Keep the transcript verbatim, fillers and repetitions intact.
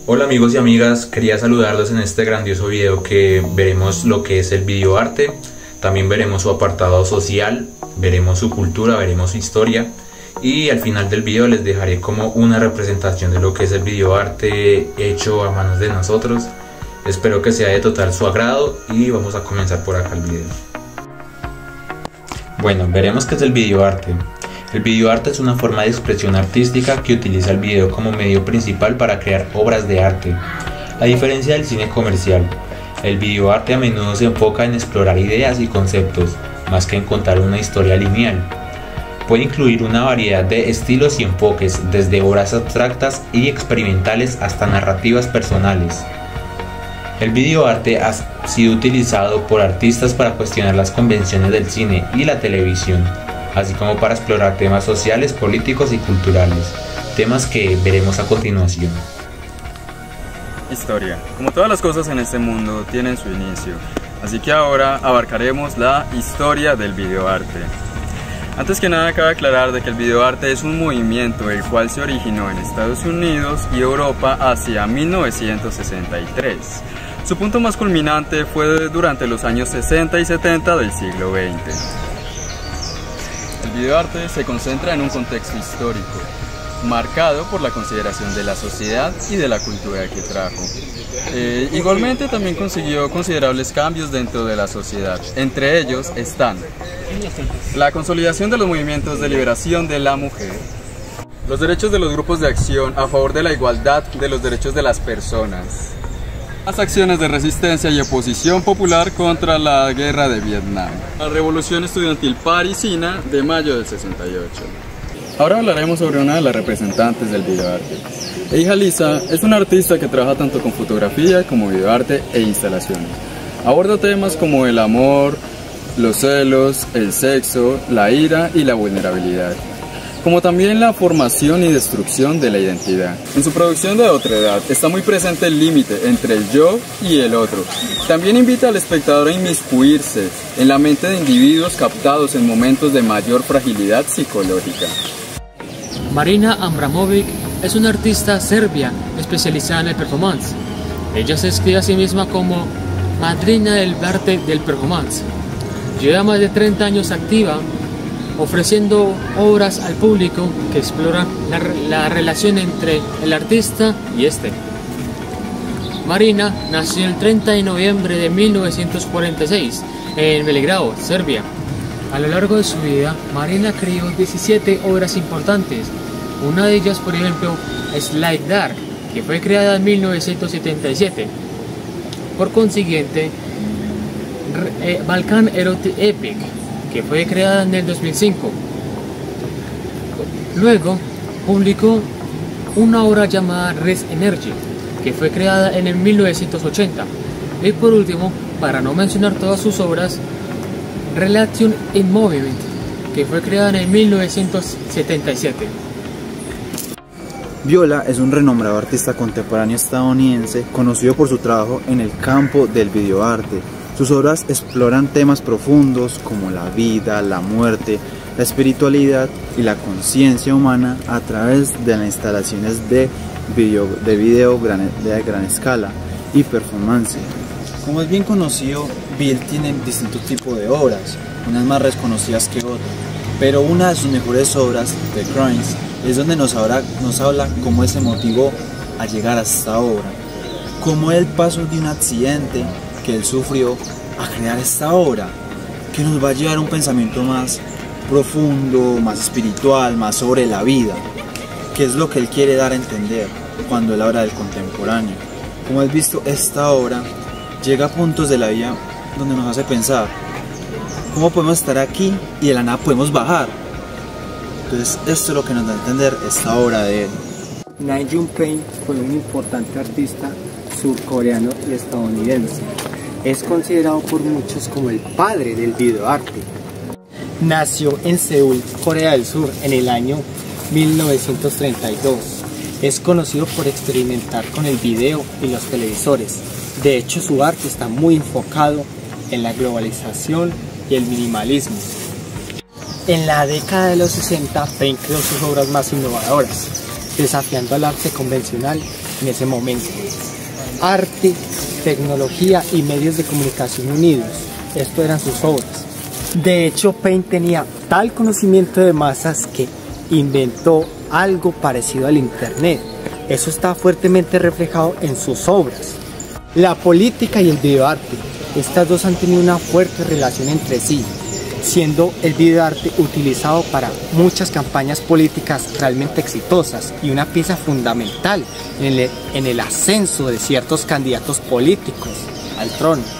Hola amigos y amigas, quería saludarlos en este grandioso video que veremos lo que es el videoarte. También veremos su apartado social, veremos su cultura, veremos su historia y al final del video les dejaré como una representación de lo que es el videoarte hecho a manos de nosotros. Espero que sea de total su agrado y vamos a comenzar por acá el video. Bueno, veremos qué es el videoarte. El videoarte es una forma de expresión artística que utiliza el video como medio principal para crear obras de arte. A diferencia del cine comercial, el videoarte a menudo se enfoca en explorar ideas y conceptos, más que en contar una historia lineal. Puede incluir una variedad de estilos y enfoques, desde obras abstractas y experimentales hasta narrativas personales. El videoarte ha sido utilizado por artistas para cuestionar las convenciones del cine y la televisión, así como para explorar temas sociales, políticos y culturales, temas que veremos a continuación. Historia. Como todas las cosas en este mundo tienen su inicio, así que ahora abarcaremos la historia del videoarte. Antes que nada cabe aclarar de que el videoarte es un movimiento el cual se originó en Estados Unidos y Europa hacia mil novecientos sesenta y tres. Su punto más culminante fue durante los años sesenta y setenta del siglo veinte. El videoarte se concentra en un contexto histórico, marcado por la consideración de la sociedad y de la cultura que trajo. Eh, igualmente también consiguió considerables cambios dentro de la sociedad. Entre ellos están la consolidación de los movimientos de liberación de la mujer, los derechos de los grupos de acción a favor de la igualdad de los derechos de las personas, las acciones de resistencia y oposición popular contra la guerra de Vietnam, la revolución estudiantil parisina de mayo del sesenta y ocho. Ahora hablaremos sobre una de las representantes del videoarte. Eija Lisa es una artista que trabaja tanto con fotografía como videoarte e instalaciones. Aborda temas como el amor, los celos, el sexo, la ira y la vulnerabilidad, como también la formación y destrucción de la identidad. En su producción de Otredad está muy presente el límite entre el yo y el otro. También invita al espectador a inmiscuirse en la mente de individuos captados en momentos de mayor fragilidad psicológica. Marina Abramovic es una artista serbia especializada en el performance. Ella se describe a sí misma como madrina del arte del performance. Lleva más de treinta años activa, ofreciendo obras al público que exploran la, la relación entre el artista y este. Marina nació el treinta de noviembre de mil novecientos cuarenta y seis en Belgrado, Serbia. A lo largo de su vida, Marina creó diecisiete obras importantes. Una de ellas, por ejemplo, es Like That, que fue creada en mil novecientos setenta y siete. Por consiguiente, eh, Balkan Erotic Epic, que fue creada en el dos mil cinco. Luego publicó una obra llamada Res Energy, que fue creada en el mil novecientos ochenta. Y por último, para no mencionar todas sus obras, Relation in Movement, que fue creada en el mil novecientos setenta y siete. Viola es un renombrado artista contemporáneo estadounidense conocido por su trabajo en el campo del videoarte. Sus obras exploran temas profundos como la vida, la muerte, la espiritualidad y la conciencia humana a través de las instalaciones de video, de video gran, de gran escala y performance. Como es bien conocido, Bill tiene distintos tipos de obras, unas más reconocidas que otras, pero una de sus mejores obras, The Crimes, es donde nos habla, nos habla cómo es emotivo a llegar a esta obra, cómo él pasó de un accidente que él sufrió a crear esta obra, que nos va a llevar a un pensamiento más profundo, más espiritual, más sobre la vida, que es lo que él quiere dar a entender cuando él habla del contemporáneo. Como has visto, esta obra llega a puntos de la vida donde nos hace pensar cómo podemos estar aquí y de la nada podemos bajar. Entonces esto es lo que nos da a entender esta obra de él. Na June Paik fue un importante artista surcoreano y estadounidense. Es considerado por muchos como el padre del videoarte. Nació en Seúl, Corea del Sur, en el año mil novecientos treinta y dos. Es conocido por experimentar con el video y los televisores. De hecho, su arte está muy enfocado en la globalización y el minimalismo. En la década de los sesenta, Paik creó sus obras más innovadoras, desafiando al arte convencional en ese momento. Arte, tecnología y medios de comunicación unidos, esto eran sus obras. De hecho, Paine tenía tal conocimiento de masas que inventó algo parecido al internet. Eso está fuertemente reflejado en sus obras. La política y el videoarte, estas dos han tenido una fuerte relación entre sí, siendo el videoarte utilizado para muchas campañas políticas realmente exitosas y una pieza fundamental en el, en el ascenso de ciertos candidatos políticos al trono.